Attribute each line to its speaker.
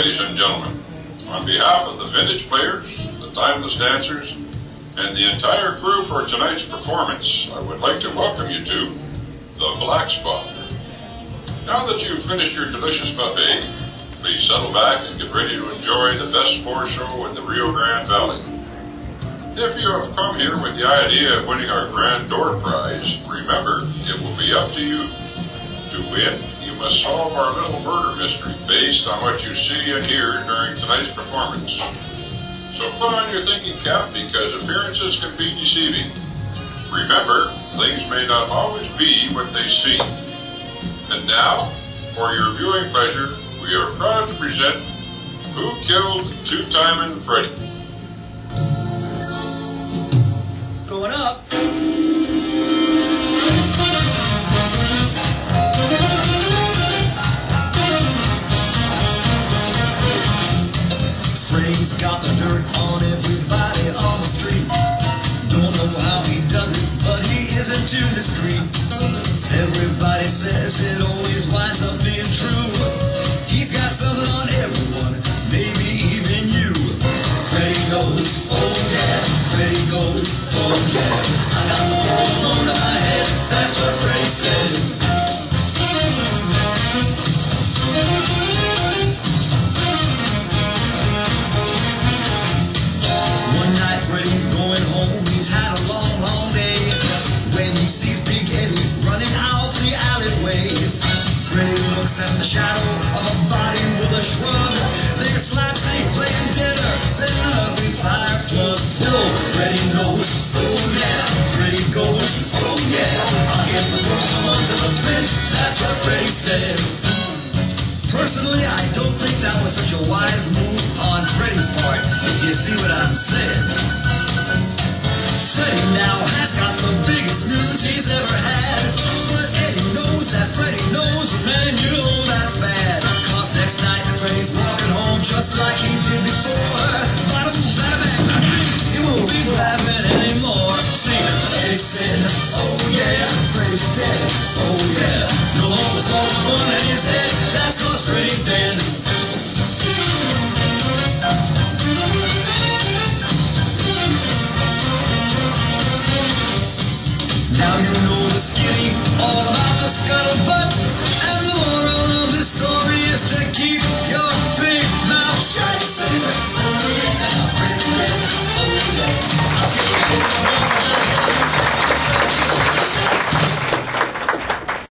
Speaker 1: ladies and gentlemen. On behalf of the vintage players, the timeless dancers, and the entire crew for tonight's performance, I would like to welcome you to the Black Spot. Now that you've finished your delicious buffet, please settle back and get ready to enjoy the best floor show in the Rio Grande Valley. If you have come here with the idea of winning our grand door prize, remember, it will be up to you. To win, you must solve our little murder mystery based on what you see and hear during tonight's performance. So put on your thinking cap because appearances can be deceiving. Remember, things may not always be what they seem. And now, for your viewing pleasure, we are proud to present Who Killed Two-Timin' Freddy?
Speaker 2: Going up. Freddy's got the dirt on everybody on the street. Don't know how he does it, but he isn't too discreet. Everybody says it always winds up being true. He's got something on everyone, maybe even you. Freddy goes, oh yeah, Freddy goes, oh yeah. I got the world on my head, that's what Freddy said. One night Freddy's going home, he's had a long, long day. When he sees Big Eddie running out the alleyway, Freddy looks at the shadow of a body with a shrug. They're slapstick playing dinner, then an ugly fire plug. No, Freddy knows, oh yeah, Freddy goes, oh yeah. I'll get the world onto the bench, that's what Freddy said. Personally, I don't think that was such a wise move on Freddy's part, if you see what I'm saying. Freddy now has got the biggest news he's ever had. But Eddie knows that Freddy knows, man, you know that's bad. Cause next night Freddy's walking home just like he did before. Bada boom, bada bang, he won't be laughing anymore. See, Eddie said, oh yeah, Freddy's dead. Oh yeah, no longer falling on in his head. That's cause Freddy's dead. Now you know the skinny, all about the scuttlebutt. And the moral of this story is to keep your